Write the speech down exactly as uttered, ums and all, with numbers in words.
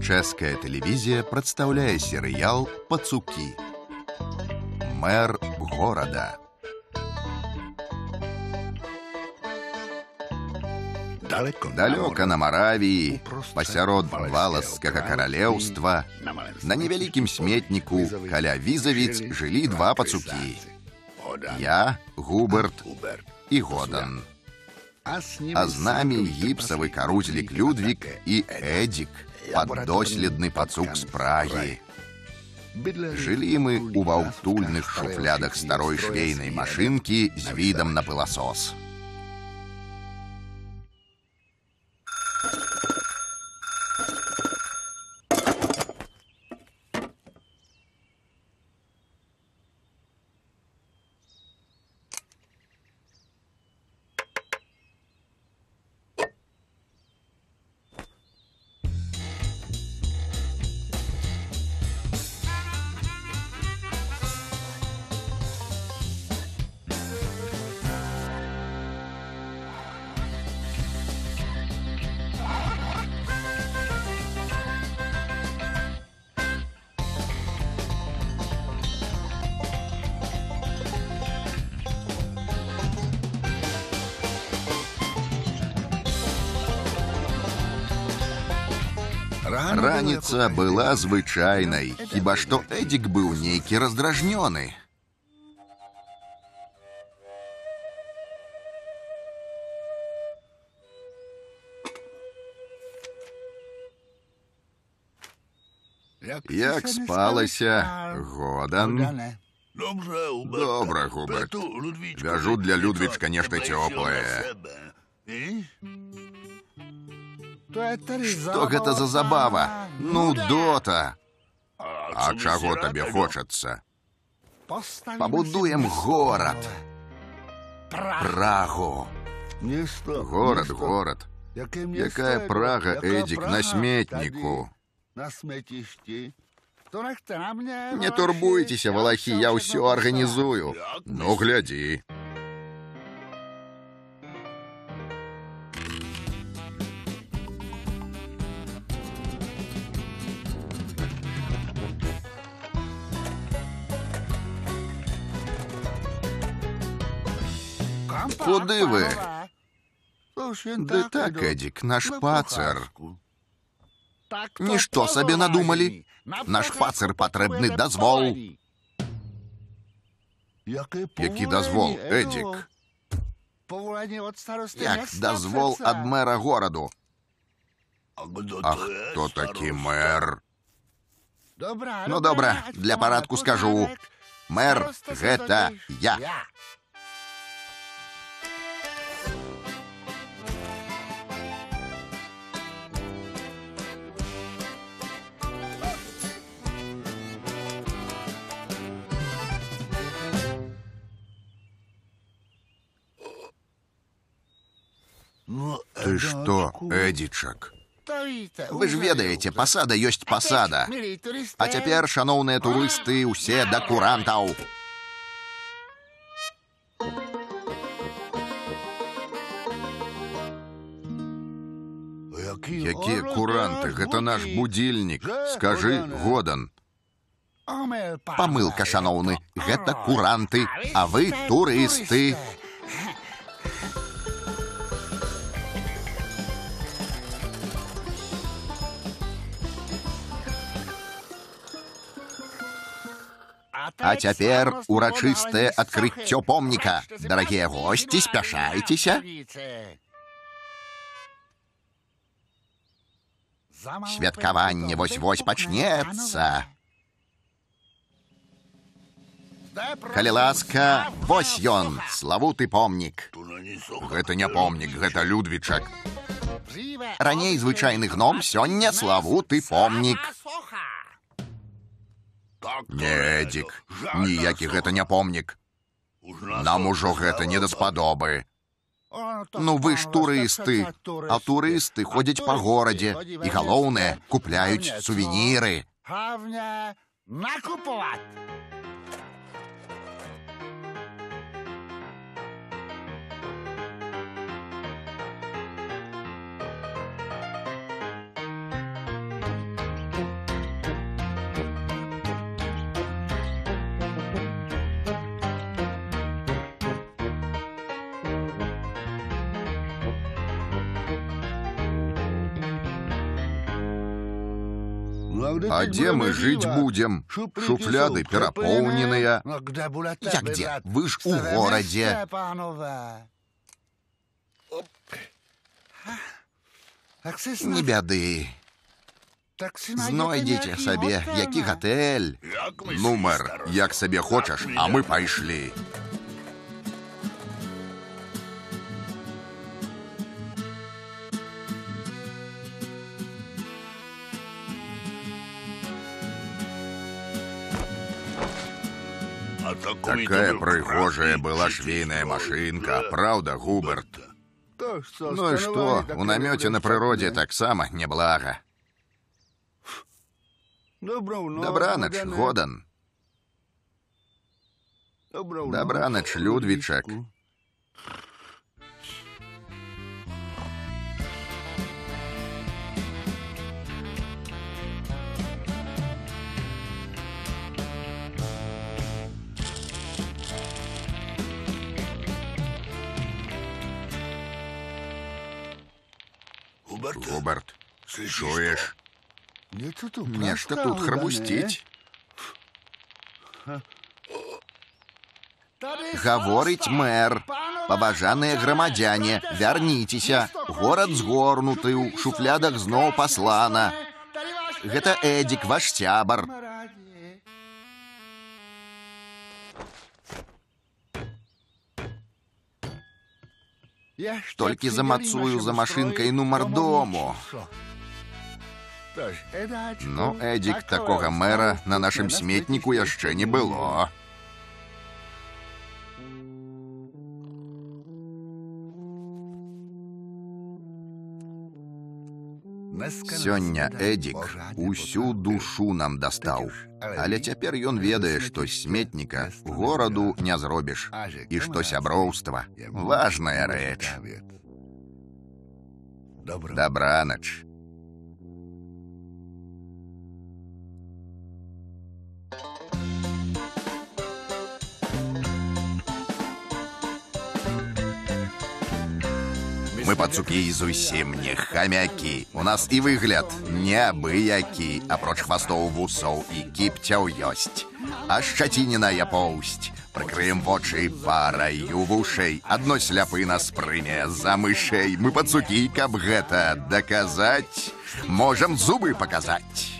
Чэшская тэлевізія прадстаўляе серыял «Пацукі». Мэр горада. Далёка на Маравіі, пасярод валаскага каралеўства, на невялікім сметніку каля Візавіц жылі два пацукі. Я, Губерт і Годан. А з намі гіпсавы карузлік Людвік і Эдзік, паддоследны пацук з Прагі. Жылі мы ў ваўтульных шуфлядах старой швейнай машынкі з відам на пыласос. Раніца была звычайнай, хіба што Эдзік быў нейкі раздражнёны. Як спалася, Годан? Добра, Губерт. Вяжу для Людвічка нешта цёплае. Што гэта за забава? Нудота! А чаго табе хочацца? Пабудуем горад. Прагу. Горад, горад. Якая Прага, Эдзік, на сметніку? Не турбуйцеся, валахі, я ўсё арганізую. Ну, глядзі. Куды вы? Ды так, Эдзік, наш пацар. Нішто сабе надумалі. Наш пацар патрэбны дазвол. Які дазвол, Эдзік? Як дазвол ад мэра гораду? А хто такі мэр? Ну, добра, для парадку скажу. Мэр — гэта я. Ты што, Эдзічак? Вы ж ведаеце, пасада ёсць пасада. А цяпер, шаноўныя турысты, усе да курантаў. Якія куранты? Гэта наш будильнік. Скажы, Годан. Памылка, шаноўны. Гэта куранты, а вы турысты. А цяпер урачыстае адкрыццё помніка. Дарагія госці, спяшайцеся. Святкаванне вось-вось пачнецца. Калі ласка, вось ён, славуты помнік. Гэта не помнік, гэта Людвічак. Раней звычайны гном, сёння славуты помнік. Не, Эдзік, ніякі гэта не помнік. Нам ужо гэта не даспадобы. Ну вы ж турысты, а турысты ходзяць па горадзе і, галоўнае, купляюць сувеніры. А где мы жить будем? Шуфляды перапоўненыя. Як где? Вы ж у городе. Не бяды. Знойдзеце сабе, які гатэль. Нумар, як сабе хочаш, а мы пайшлі. Такая прыгожая была швейная машинка, правда, Губерт? Ну и что, у намёте на прыроде таксама неблага. Добраноч, Годан. Добраноч, Людвічак. Губерт, чуєш? Нешта тут храбусціць. Гаворыць мэр. Пабажаныя грамадзяне, вярніцеся. Горад згорнуты, у шуфлядах зноў паслана. Гэта Эдзік, ваш сябар. Толькі замацую за машынкай нумар дому. Ну, Эдзік, такога мэра на нашым сметніку яшчэ не было. Сёння Эдзік усю душу нам дастаў. Але цяпер ён ведае, што сметніка гораду не зробіш. І што сяброўства — важная рэч. Добраноч. Мы пацукі зусім не хамякі. У нас і выгляд неабыякі. Апроч хвастоў, вусоў і кіпцяў ёсць. А шчаціненая поўсць. Прыкрыем вочы параю вушэй. Адно сляпы нас прыме за мышэй. Мы пацукі, каб гэта даказаць. Можам зубы паказаць.